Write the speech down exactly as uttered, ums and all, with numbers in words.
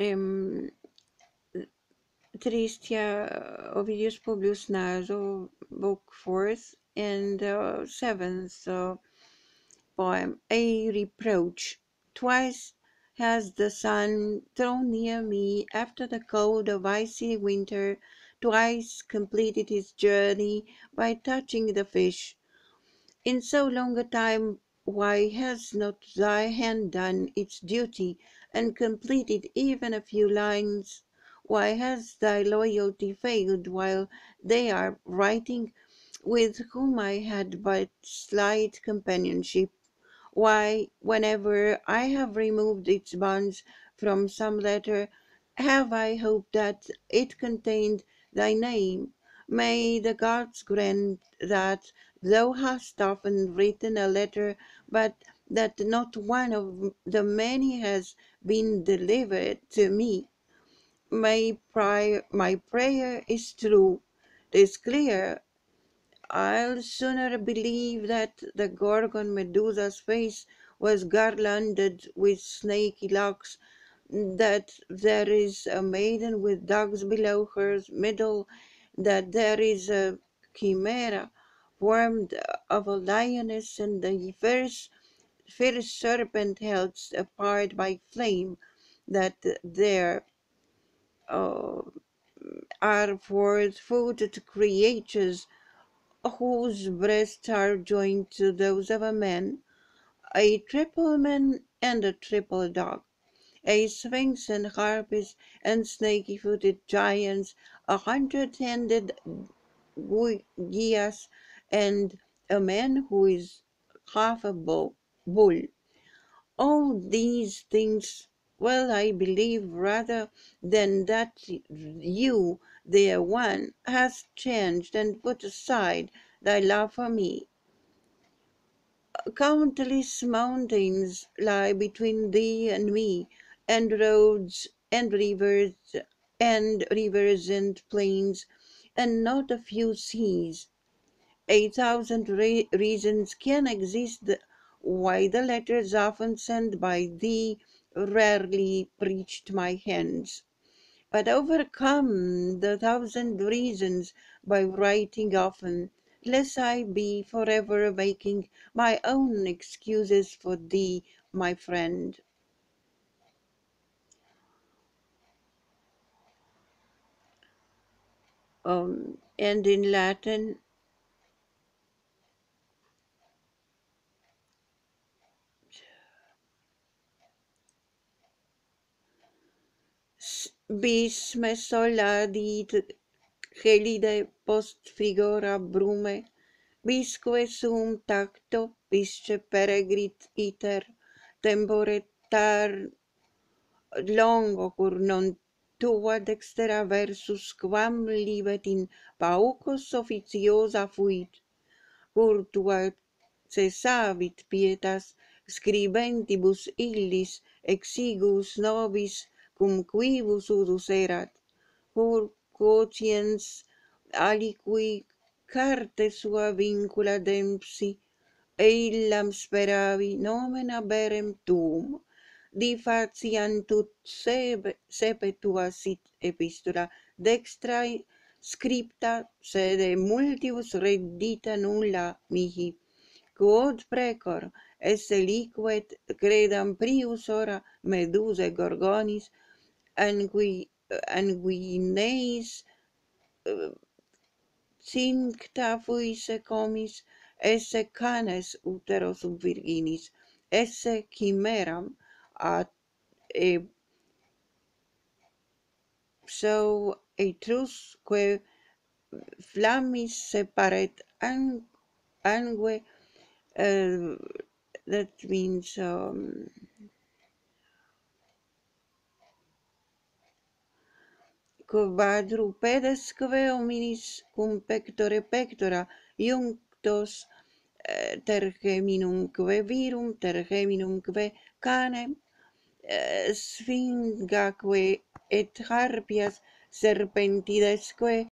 um, Tristia Ovidius Publius Naso, Book Fourth, and the seventh uh, poem, A Reproach. Twice has the sun thrown near me after the cold of icy winter, twice completed his journey by touching the fish. In so long a time, why has not thy hand done its duty and completed even a few lines? Why has thy loyalty failed while they are writing, with whom I had but slight companionship? Why, whenever I have removed its bonds from some letter, have I hoped that it contained thy name? May the gods grant that thou hast often written a letter, but that not one of the many has been delivered to me. My prayer, my prayer is true, 'tis clear. I'll sooner believe that the Gorgon Medusa's face was garlanded with snaky locks, that there is a maiden with dogs below her middle, that there is a chimera formed of a lioness and the fierce, fierce serpent held apart by flame, that there uh, are four-footed creatures whose breasts are joined to those of a man, a triple man and a triple dog, a sphinx and harpies and snaky-footed giants, a hundred-handed Gias, and a man who is half a bull. bull. All these things, well, I believe rather than that you, dear one, hast changed and put aside thy love for me. Countless mountains lie between thee and me, and roads and rivers and rivers and plains, and not a few seas. A thousand re- reasons can exist why the letters often sent by thee rarely reached my hands. But overcome the thousand reasons by writing often, lest I be forever making my own excuses for thee, my friend. Um, and in Latin, bis me sola dit gelide post frigora brume, bisque sum tacto pisce peregrit iter, tempore tar longo cur non tua dextera versus quam libet in paucos officiosa fuit, cur tua cessavit pietas scribentibus illis exigus nobis cum quibus udus erat, cur quotiens aliqui carte sua vincula dempsi, e illam speravi nomen aberem tuum, di faciantut sebe, sepetua sit epistola dextrae scripta, sede multibus reddita nulla mihi, quod precor esse liquet credam prius ora meduse gorgonis, angui, anguineis cincta fuisse comis, esse canes utero sub virginis, esse chimeram ad e so etrusque flammis separet ang, angue, uh, that means um, quadrupedesque hominis cum pectore pectora iunctos, eh, tergeminumque virum, tergeminumque canem, eh, sphingaque et harpias serpentidesque